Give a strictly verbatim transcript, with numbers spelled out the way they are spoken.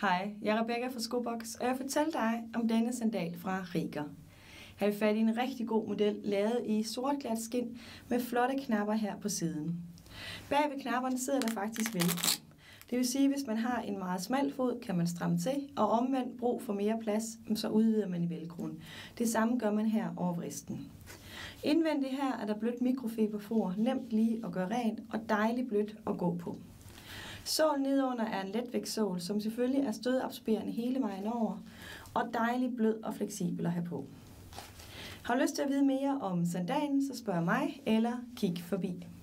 Hej, jeg er Rebecca fra Skobox, og jeg fortæller dig om denne sandal fra Rieger. Her har vi fat i en rigtig god model, lavet i sort glat skind med flotte knapper her på siden. Bag ved knapperne sidder der faktisk velcro. Det vil sige, at hvis man har en meget smal fod, kan man stramme til, og omvendt brug for mere plads, så udvider man i velcroen. Det samme gør man her over vristen. Indvendigt her er der blødt mikrofiberfor, nemt lige at gøre rent og dejligt blødt at gå på. Sålen nedunder er en letvægtssål, som selvfølgelig er stødabsorberende hele vejen over, og dejligt blød og fleksibel at have på. Har du lyst til at vide mere om sandalen, så spørg mig eller kig forbi.